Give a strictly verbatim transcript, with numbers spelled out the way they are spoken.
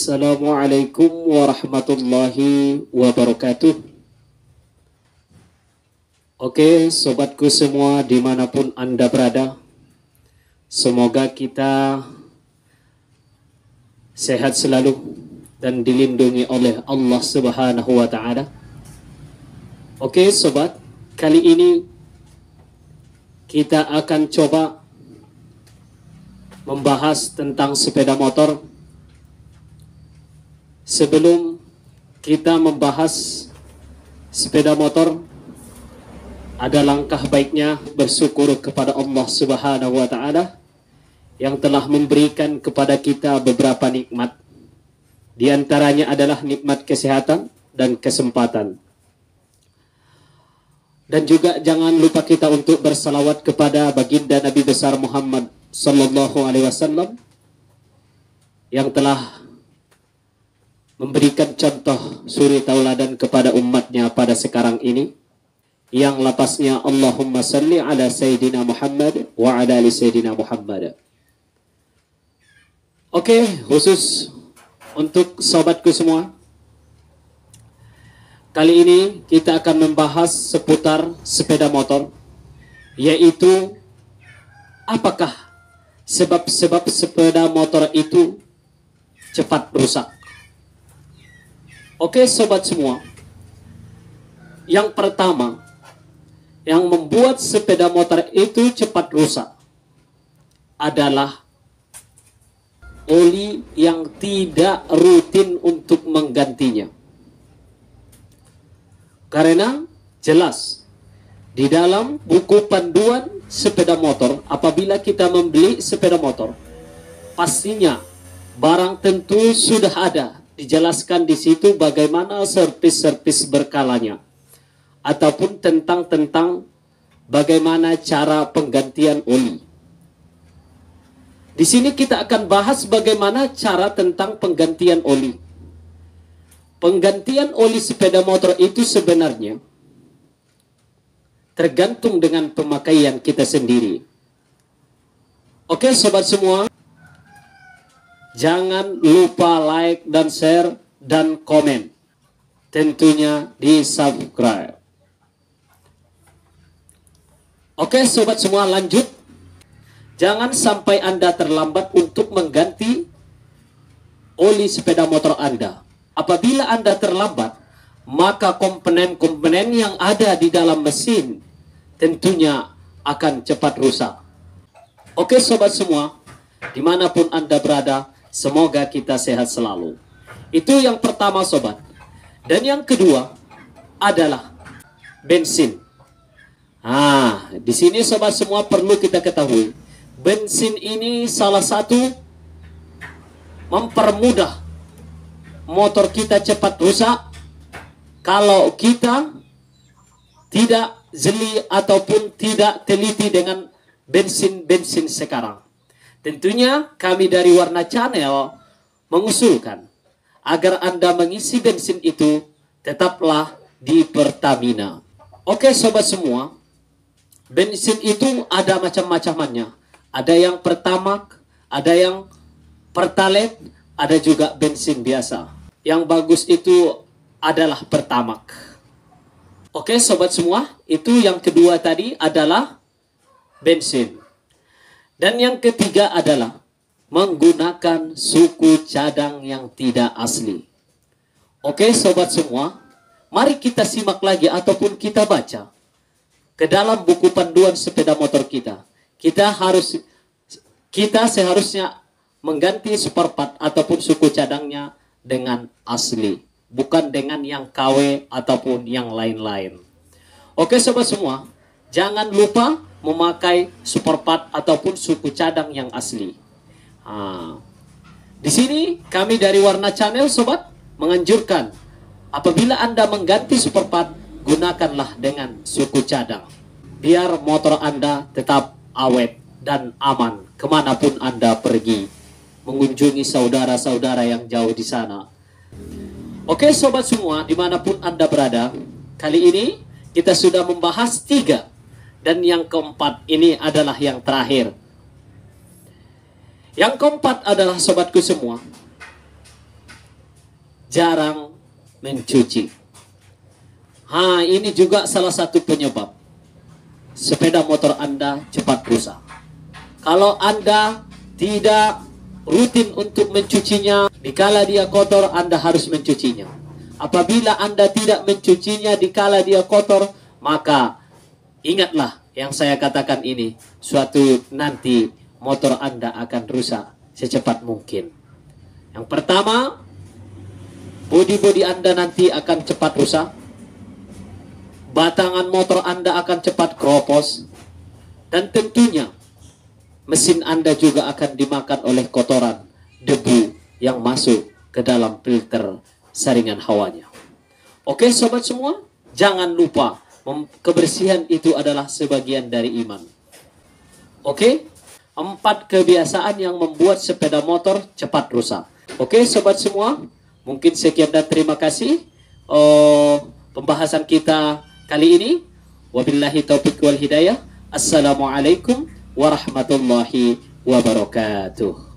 Assalamualaikum warahmatullahi wabarakatuh. Oke, sobatku semua dimanapun Anda berada, semoga kita sehat selalu dan dilindungi oleh Allah Subhanahu wa Ta'ala. Oke sobat, kali ini kita akan coba membahas tentang sepeda motor. Sebelum kita membahas sepeda motor, ada langkah baiknya bersyukur kepada Allah Subhanahu wa Ta'ala yang telah memberikan kepada kita beberapa nikmat. Di antaranya adalah nikmat kesehatan dan kesempatan. Dan juga jangan lupa kita untuk bersalawat kepada baginda Nabi besar Muhammad sallallahu alaihi wasallam yang telah memberikan contoh suri tauladan kepada umatnya pada sekarang ini, yang lapasnya Allahumma salli ala Sayyidina Muhammad wa ala ali Sayyidina Muhammad. Oke, khusus untuk sobatku semua, kali ini kita akan membahas seputar sepeda motor, yaitu apakah sebab-sebab sepeda motor itu cepat rusak. Oke sobat semua, yang pertama yang membuat sepeda motor itu cepat rusak adalah oli yang tidak rutin untuk menggantinya. Karena jelas di dalam buku panduan sepeda motor, apabila kita membeli sepeda motor, pastinya barang tentu sudah ada dijelaskan di situ bagaimana servis-servis berkalanya, ataupun tentang tentang bagaimana cara penggantian oli. Di sini kita akan bahas bagaimana cara tentang penggantian oli. Penggantian oli sepeda motor itu sebenarnya tergantung dengan pemakaian kita sendiri. Oke sobat semua, jangan lupa like dan share dan komen. Tentunya di subscribe. Oke sobat semua, lanjut. Jangan sampai Anda terlambat untuk mengganti oli sepeda motor Anda. Apabila Anda terlambat, maka komponen-komponen yang ada di dalam mesin tentunya akan cepat rusak. Oke sobat semua, dimanapun Anda berada, semoga kita sehat selalu. Itu yang pertama sobat. Dan yang kedua adalah bensin. Ah, di sini sobat semua perlu kita ketahui, bensin ini salah satu mempermudah motor kita cepat rusak kalau kita tidak jeli ataupun tidak teliti dengan bensin-bensin sekarang. Tentunya kami dari Warna Channel mengusulkan agar Anda mengisi bensin itu tetaplah di Pertamina. Oke sobat semua, bensin itu ada macam-macamnya. Ada yang Pertamax, ada yang Pertalite, ada juga bensin biasa. Yang bagus itu adalah Pertamax. Oke sobat semua, itu yang kedua tadi adalah bensin. Dan yang ketiga adalah menggunakan suku cadang yang tidak asli. Oke sobat semua, mari kita simak lagi ataupun kita baca ke dalam buku panduan sepeda motor kita. Kita harus kita seharusnya mengganti spare part ataupun suku cadangnya dengan asli, bukan dengan yang K W ataupun yang lain-lain. Oke sobat semua, jangan lupa memakai spare part ataupun suku cadang yang asli. Nah, di sini kami dari Warna Channel sobat menganjurkan apabila Anda mengganti spare part, gunakanlah dengan suku cadang, biar motor Anda tetap awet dan aman kemanapun Anda pergi mengunjungi saudara-saudara yang jauh di sana. Oke sobat semua, dimanapun Anda berada, kali ini kita sudah membahas tiga, dan yang keempat ini adalah yang terakhir. Yang keempat adalah sobatku semua, jarang mencuci. Ha, ini juga salah satu penyebab sepeda motor Anda cepat rusak. Kalau Anda tidak rutin untuk mencucinya, dikala dia kotor Anda harus mencucinya. Apabila Anda tidak mencucinya dikala dia kotor, maka ingatlah yang saya katakan ini, suatu nanti motor Anda akan rusak secepat mungkin. Yang pertama, bodi-bodi Anda nanti akan cepat rusak. Batangan motor Anda akan cepat keropos. Dan tentunya mesin Anda juga akan dimakan oleh kotoran, debu yang masuk ke dalam filter saringan hawanya. Oke sobat semua, jangan lupa kebersihan itu adalah sebagian dari iman. Oke, empat kebiasaan yang membuat sepeda motor cepat rusak. Oke sobat semua, mungkin sekian dan terima kasih oh, pembahasan kita kali ini. Wabillahi taufiq wal hidayah. Assalamualaikum warahmatullahi wabarakatuh.